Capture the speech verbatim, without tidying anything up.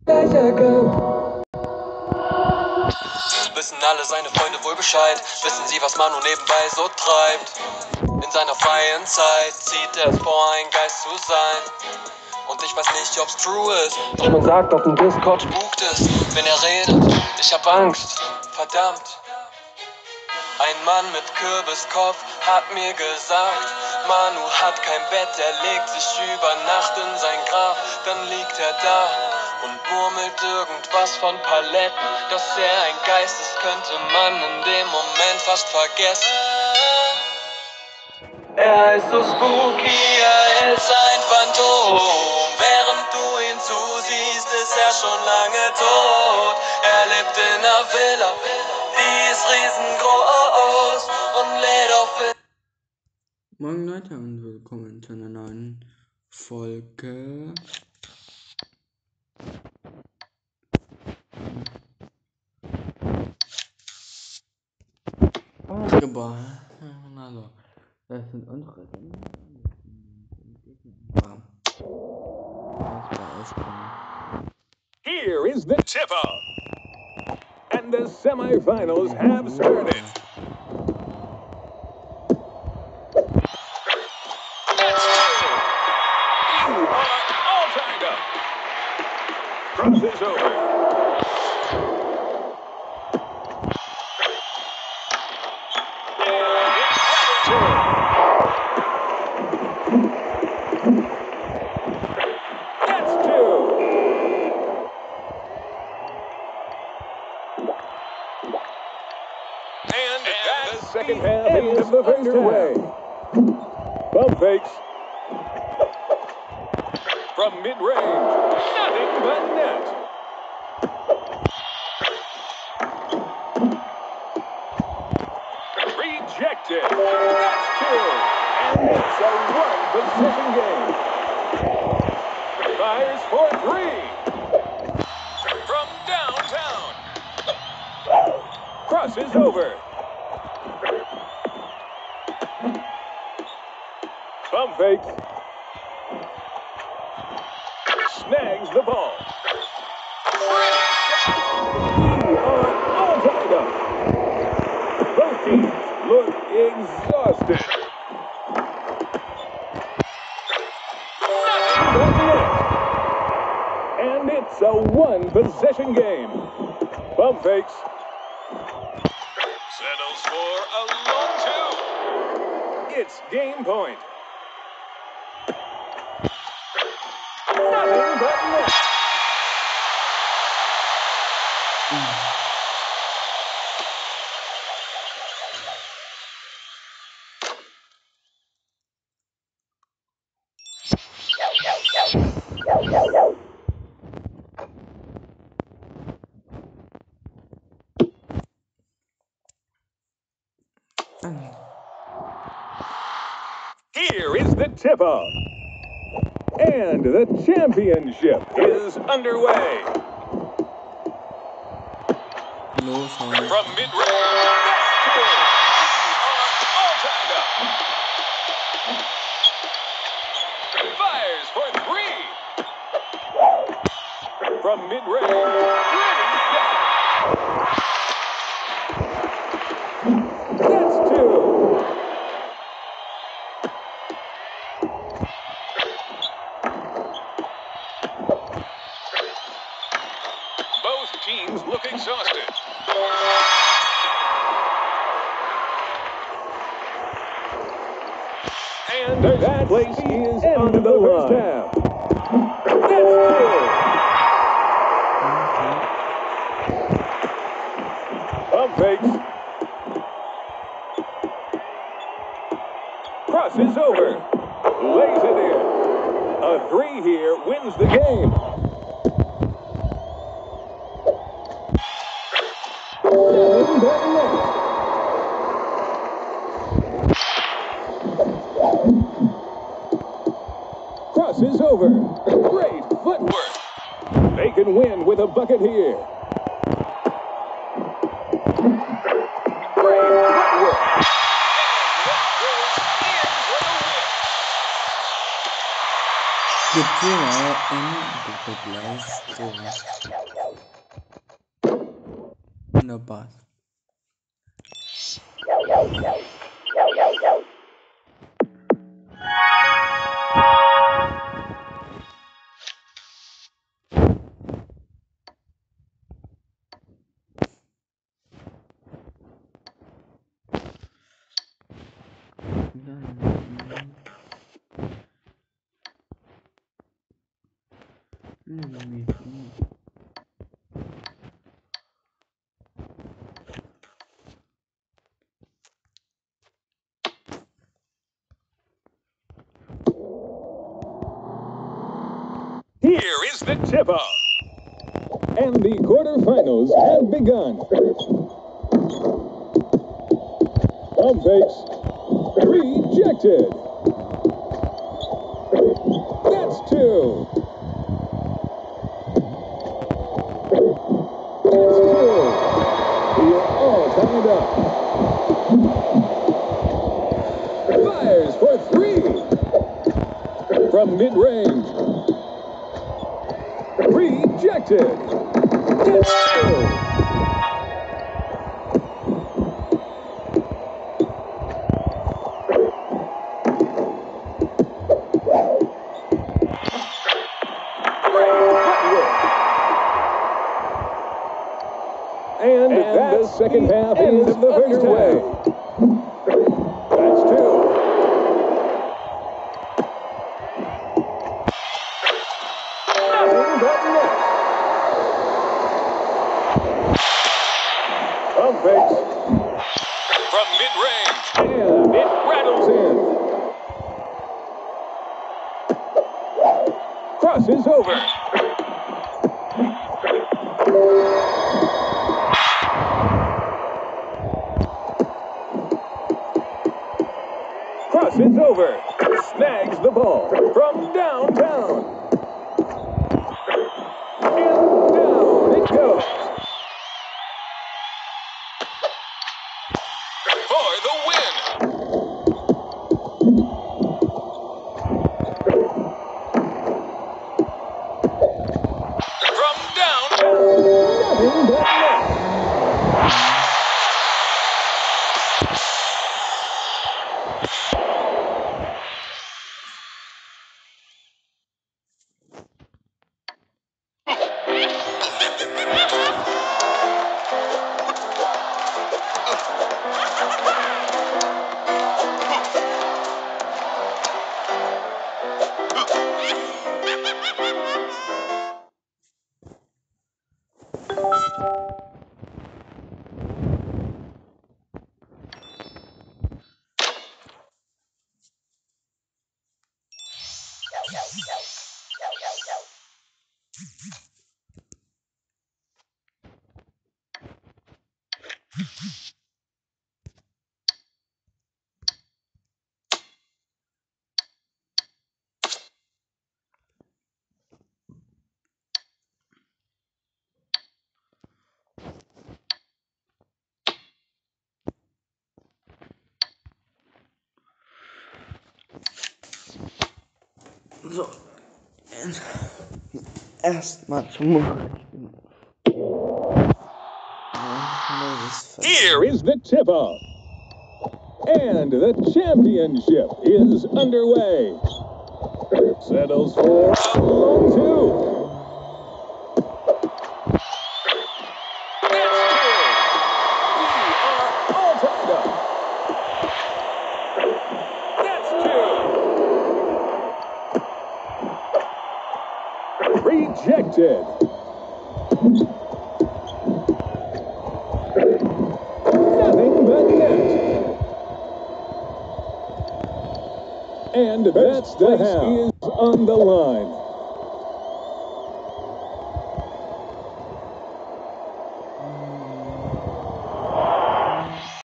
Wissen alle seine Freunde wohl Bescheid? Wissen sie, was Manu nebenbei so treibt? In seiner freien Zeit zieht er es vor, ein Geist zu sein. Und ich weiß nicht, ob's true ist, doch man sagt, auf dem Discord spukt es, wenn er redet. Ich hab Angst, verdammt. Ein Mann mit Kürbiskopf hat mir gesagt, Manu hat kein Bett, er legt sich über Nacht in sein Grab. Dann liegt er da und murmelt irgendwas von Paletten. Dass er ein Geist ist, könnte man in dem Moment fast vergessen. Er ist so spooky, er ist ein Phantom. Während du ihn zusiehst, ist er schon lange tot. Er lebt in einer Villa, die ist riesengroß und lädt auf. Moin Leute und willkommen zu einer neuen Folge. Basketball. Also, das sind unsere Here is the tip-off, and the semifinals have started. You are all tied up. Crosses over. And it's two. That's two. And, and that's the second half is underway. Bump fakes. From mid-range, nothing but net. Rejected. That's two. And it's a one-possession game. Fires for three. From downtown. Crosses over. Bump fakes. Snags the ball. You are all tied up. Both teams look exhausted. Nothing but net. And it's a one-possession game. Bump fakes. Settles for a long two. It's game point. Nothing but net. Here is the tip-off. And the championship is underway. Los, Mann. From mid-range, that's two. We are all tied up. Fires for three. From mid-range, ready shot. That's two. Both teams look exhausted. And that place is on the first half. That's two. Pump fakes. Crosses over. Lays it in. A three here wins the game. Nothing but net. Crosses over. Great footwork. They can win with a bucket here. Great footwork. And that goes in for the win. Ketua in the place to no pass. Here is the tip-off. And the quarterfinals have begun. Pump fakes. Rejected. That's two. That's two. We are all tied up. Fires for three. From mid-range. Rejected. That's two. And, and the second half is underway. That's two. Nothing but net. Pump fakes. From mid-range. And it rattles in. Crosses over. Crosses over. Snags the ball from downtown. And down it goes. For the win. From downtown. Nothing but net. So, erstmal zum Here is the tip-off. And the championship is underway. Settles for a long two. That's two. We are all tied up. That's two. Rejected. Nothing but net. And that's the half is on the line.